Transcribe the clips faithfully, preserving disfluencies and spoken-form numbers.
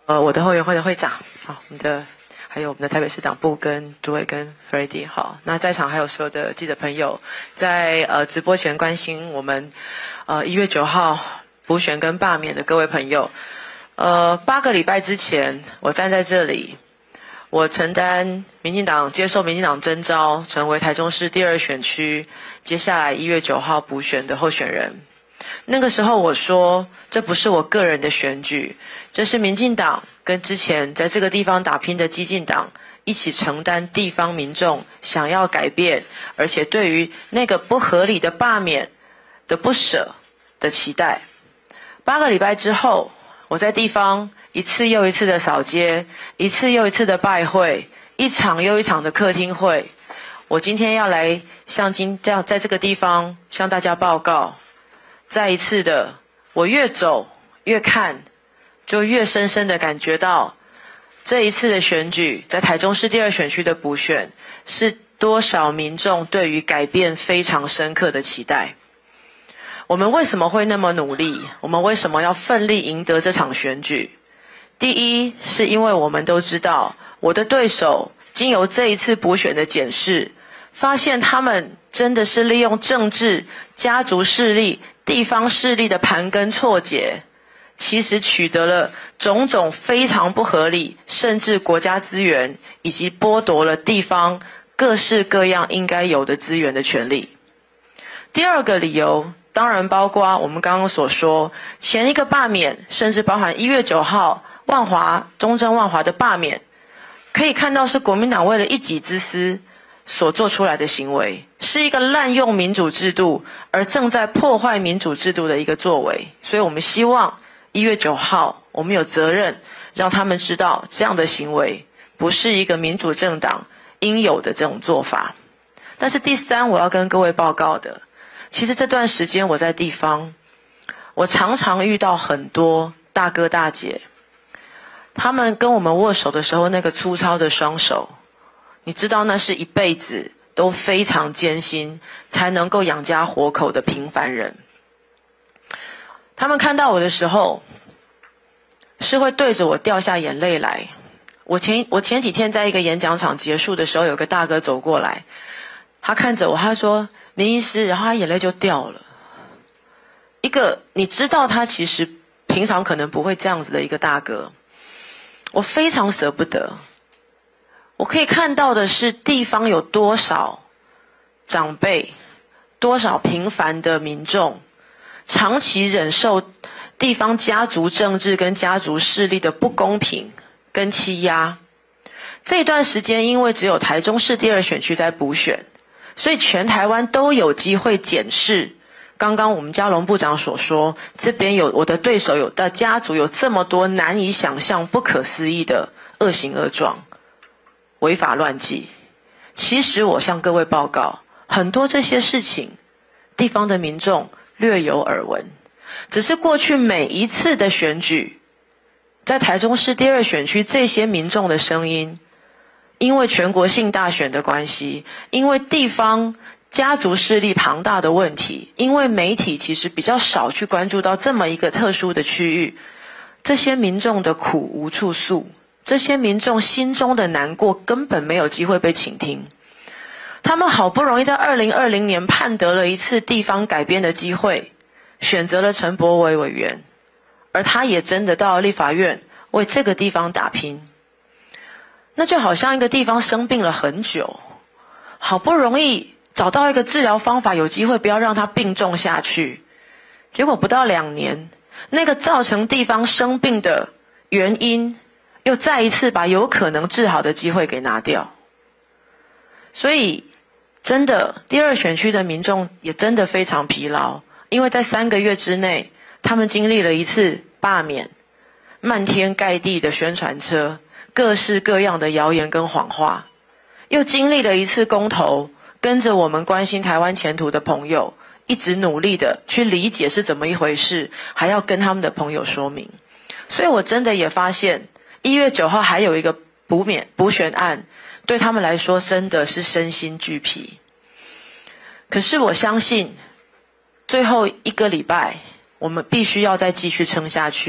呃，我的后援会的会长，好，我们的还有我们的台北市党部跟诸位跟 Freddy， 好，那在场还有所有的记者朋友，在呃直播前关心我们呃一月九号补选跟罢免的各位朋友，呃八个礼拜之前，我站在这里，我承担民进党接受民进党征召，成为台中市第二选区接下来一月九号补选的候选人。那个时候我说，这不是我个人的选举，这是民进党跟之前在这个地方打拼的基进党一起承担地方民众想要改变，而且对于那个不合理的罢免的不舍的期待。八个礼拜之后，我在地方一次又一次的扫街，一次又一次的拜会，一场又一场的客厅会。我今天要来向今这样在这个地方向大家报告。再一次的，我越走越看，就越深深的感觉到，这一次的选举，在台中市第二选区的补选，是多少民众对于改变非常深刻的期待。我们为什么会那么努力？我们为什么要奋力赢得这场选举？第一，是因为我们都知道，我的对手经由这一次补选的检视，发现他们真的是利用政治、家族势力、地方势力的盘根错节，其实取得了种种非常不合理，甚至国家资源，以及剥夺了地方各式各样应该有的资源的权利。第二个理由，当然包括我们刚刚所说，前一个罢免，甚至包含一月九号万华、中正万华的罢免，可以看到是国民党为了一己之私所做出来的行为，是一个滥用民主制度而正在破坏民主制度的一个作为。所以我们希望一月九号我们有责任让他们知道，这样的行为不是一个民主政党应有的这种做法。但是第三，我要跟各位报告的，其实这段时间我在地方，我常常遇到很多大哥大姐，他们跟我们握手的时候，那个粗糙的双手，你知道那是一辈子都非常艰辛才能够养家活口的平凡人。他们看到我的时候，是会对着我掉下眼泪来。我前我前几天在一个演讲场结束的时候，有个大哥走过来，他看着我，他说林医师，然后他眼泪就掉了。一个你知道他其实平常可能不会这样子的一个大哥，我非常舍不得。我可以看到的是地方有多少长辈，多少平凡的民众，长期忍受地方家族政治跟家族势力的不公平跟欺压。这段时间因为只有台中市第二选区在补选，所以全台湾都有机会检视刚刚我们嘉龙部长所说，这边有我的对手有的家族有这么多难以想象不可思议的恶行恶状，违法乱纪。其实我向各位报告，很多这些事情地方的民众略有耳闻，只是过去每一次的选举，在台中市第二选区这些民众的声音，因为全国性大选的关系，因为地方家族势力庞大的问题，因为媒体其实比较少去关注到这么一个特殊的区域，这些民众的苦无处诉，这些民众心中的难过根本没有机会被倾听。他们好不容易在二零二零年盼得了一次地方改编的机会，选择了陈柏惟委员，而他也真的到了立法院为这个地方打拼。那就好像一个地方生病了很久，好不容易找到一个治疗方法，有机会不要让他病重下去，结果不到两年，那个造成地方生病的原因又再一次把有可能治好的机会给拿掉。所以真的第二选区的民众也真的非常疲劳，因为在三个月之内，他们经历了一次罢免，漫天盖地的宣传车，各式各样的谣言跟谎话，又经历了一次公投，跟着我们关心台湾前途的朋友一直努力的去理解是怎么一回事，还要跟他们的朋友说明。所以我真的也发现一月九号还有一个补免补选案，对他们来说真的是身心俱疲。可是我相信最后一个礼拜我们必须要再继续撑下去，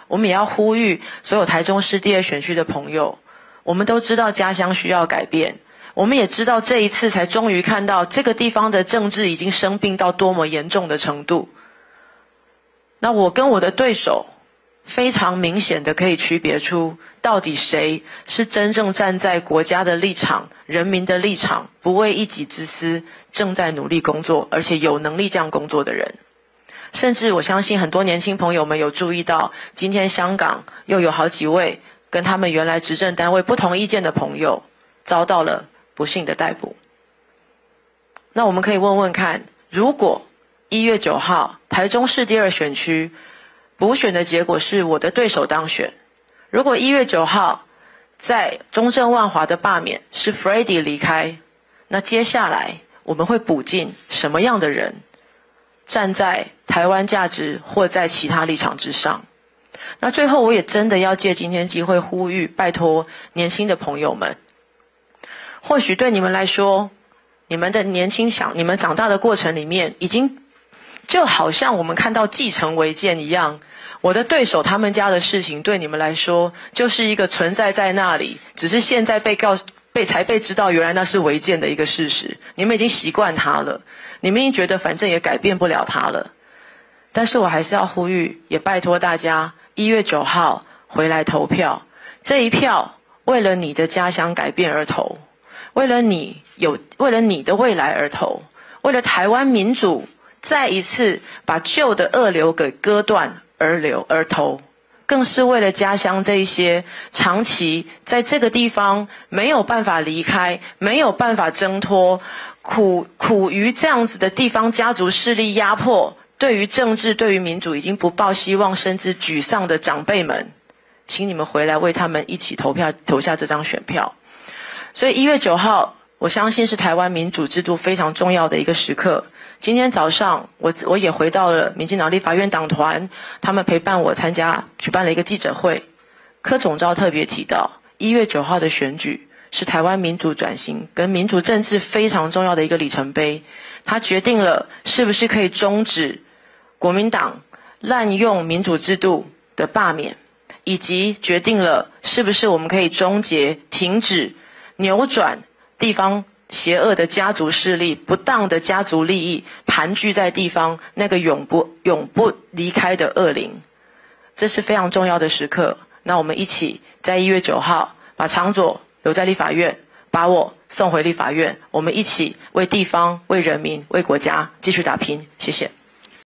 我们也要呼吁所有台中市第二选区的朋友，我们都知道家乡需要改变，我们也知道这一次才终于看到这个地方的政治已经生病到多么严重的程度。那我跟我的对手非常明显的可以区别出，到底谁是真正站在国家的立场、人民的立场，不为一己之私，正在努力工作，而且有能力这样工作的人。甚至我相信很多年轻朋友们有注意到，今天香港又有好几位跟他们原来执政单位不同意见的朋友遭到了不幸的逮捕。那我们可以问问看，如果一月九号台中市第二选区补选的结果是我的对手当选，如果一月九号在中正万华的罢免是 Freddy 离开，那接下来我们会补进什么样的人站在台湾价值或在其他立场之上？那最后我也真的要借今天机会呼吁，拜托年轻的朋友们，或许对你们来说，你们的年轻想你们长大的过程里面，已经就好像我们看到继承违建一样，我的对手他们家的事情对你们来说就是一个存在在那里，只是现在被告被才被知道原来那是违建的一个事实，你们已经习惯它了，你们已经觉得反正也改变不了它了。但是我还是要呼吁，也拜托大家一月九号回来投票，这一票为了你的家乡改变而投，为了你有为了你的未来而投，为了台湾民主再一次把旧的恶流给割断而流而投，更是为了家乡这一些长期在这个地方没有办法离开，没有办法挣脱，苦苦于这样子的地方家族势力压迫，对于政治对于民主已经不抱希望甚至沮丧的长辈们，请你们回来为他们一起投票，投下这张选票。所以一月九号我相信是台湾民主制度非常重要的一个时刻。今天早上我我也回到了民进党立法院党团，他们陪伴我参加举办了一个记者会。柯总召特别提到，一月九号的选举是台湾民主转型跟民主政治非常重要的一个里程碑，它决定了是不是可以终止国民党滥用民主制度的罢免，以及决定了是不是我们可以终结停止扭转地方邪恶的家族势力、不当的家族利益盘踞在地方那个永不永不离开的恶灵。这是非常重要的时刻，那我们一起在一月九号把昶佐留在立法院，把我送回立法院，我们一起为地方、为人民、为国家继续打拼。谢谢。